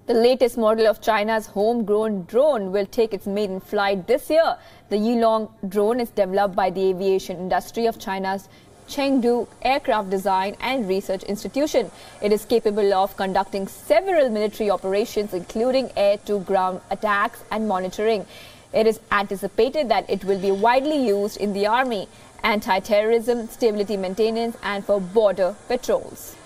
The latest model of China's homegrown drone will take its maiden flight this year. The Yilong drone is developed by the aviation industry of China's Chengdu Aircraft Design and Research Institution. It is capable of conducting several military operations, including air-to-ground attacks and monitoring. It is anticipated that it will be widely used in the army, anti-terrorism, stability maintenance, and for border patrols.